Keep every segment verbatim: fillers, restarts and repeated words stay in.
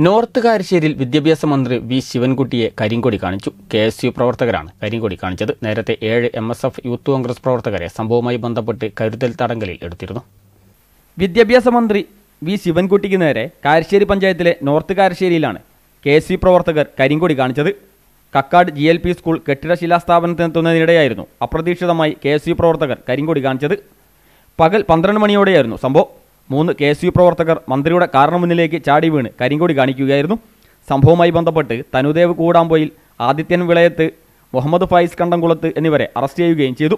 North കാരശ്ശേരിയിൽ വിദ്യാഭ്യാസ മന്ത്രി V ശിവൻകുട്ടിയെ കരിങ്കൊടി കാണിച്ചു. കെ എസ് യു പ്രവർത്തകരാണ് കരിങ്കൊടി കാണിച്ചത്. നേരത്തെ ഏഴ് M S F youth Congress പ്രവർത്തകരെ സംഭവവുമായി ബന്ധപ്പെട്ട് കരുതൽ തടങ്കലിൽ എടുത്തിരുന്നു. വിദ്യാഭ്യാസ മന്ത്രി വി ശിവൻകുട്ടിക്ക് നേരെ കാരശ്ശേരി പഞ്ചായത്തിലെ നോർത്ത് കാരശ്ശേരിയിലാണ് കെ എസ് യു പ്രവർത്തകർ കരിങ്കൊടി കാണിച്ചത്. Kakkad G L P school കെട്ടിട ശിലാസ്ഥാപനത്തിനെത്തുന്നതിനിടെയായിരുന്നു അപ്രതീക്ഷിതമായി കെ എസ് യു പ്രവർത്തകർ കരിങ്കൊടി കാണിച്ചത്. പകൽ പന്ത്രണ്ട് മണിയോടെയായിരുന്നു സംഭവം. മൂന്ന് കെ എസ് യു പ്രവർത്തകർ മന്ത്രിയുടെ കാറിന് മുന്നിലേക്ക് ചാടി വീണ് കരിങ്കൊടി കാണിക്കുകയായിരുന്നു. സംഭവവുമായി ബന്ധപ്പെട്ട് തനുദേവ് കൂടാമ്പോയിൽ, ആദിത്യൻ വിളയത്ത്, മുഹമ്മദ് ഫായിസ് കണ്ടംകുളത്ത് എന്നിവരെ അറസ്റ്റ് ചെയ്യുകയും ചെയ്തു.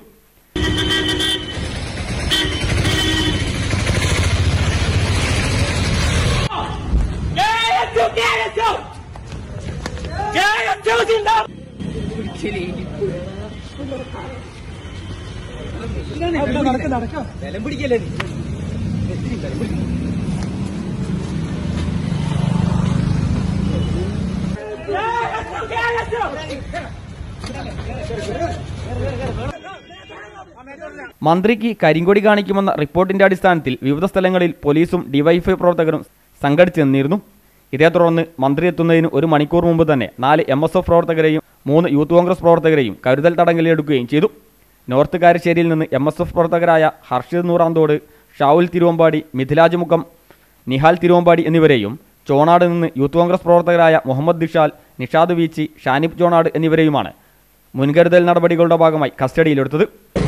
മന്ത്രിക്ക് കരിങ്കൊടി കാണിക്കുമെന്ന റിപ്പോർട്ടിന്റെ അടിസ്ഥാനത്തിൽ വിവിധ സ്ഥലങ്ങളിൽ പോലീസും ഡിവൈഎഫ്ഐ പ്രവർത്തകരും സംഘടിച്ചു നിന്നിരുന്നു. ഇതേ തുടർന്ന് മന്ത്രി എത്തുന്നതിന് ഒരു മണിക്കൂർ മുമ്പ് തന്നെ നാല് എം എസ് എഫ് പ്രവർത്തകരെയും മൂന്ന് യൂത്ത് കോൺഗ്രസ് പ്രവർത്തകരെയും കരുതൽ തടങ്കലിലെടുക്കുകയും ചെയ്തു. നോർത്ത് കാരശ്ശേരിയിൽ നിന്ന് എം എസ് എഫ് പ്രവർത്തകരായ ഹർഷിദ് നൂറാന്തോട്, ഷാവുൽ തിരുവമ്പാടി, മിഥിലാജ് മുക്കം, നിഹാൽ തിരുവമ്പാടി എന്നിവരെയും ചോണാട് നിന്ന് യൂത്ത് കോൺഗ്രസ് പ്രവർത്തകരായ മുഹമ്മദ് ദിഷാൽ, നിഷാദ് വീച്ചി, ഷാനിബ് ചോണാട് എന്നിവരെയുമാണ് മുൻകരുതൽ നടപടികളുടെ ഭാഗമായി കസ്റ്റഡിയിലെടുത്തത്.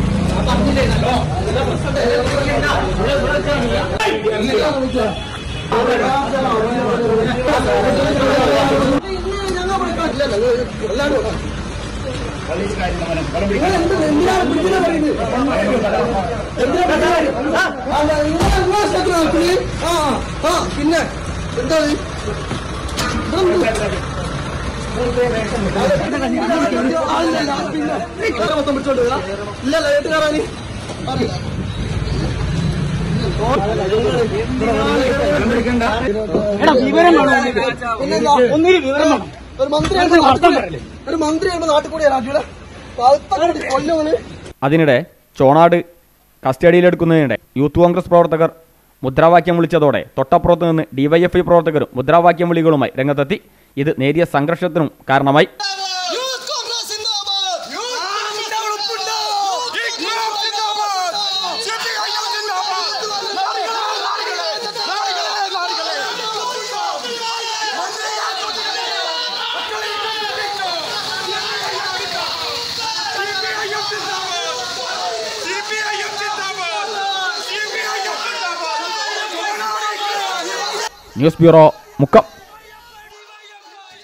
പിന്നെ എന്താ ഇല്ലല്ല ഏട്ടുകാരാനി ഒരു മന്ത്രിയാണ് ഒരു മന്ത്രിയാണ് നാട്ടിൽ കൂടി കൊല്ലുകള്. അതിനിടെ ചോണാട് കസ്റ്റഡിയിലെടുക്കുന്നതിനിടെ യൂത്ത് കോൺഗ്രസ് പ്രവർത്തകർ മുദ്രാവാക്യം വിളിച്ചതോടെ തൊട്ടപ്പുറത്ത് നിന്ന് ഡിവൈഎഫ്ഐ പ്രവർത്തകരും മുദ്രാവാക്യം വിളികളുമായി രംഗത്തെത്തി. ഇത് നേരിയ സംഘർഷത്തിനും കാരണമായി. News bureau, Mukkam.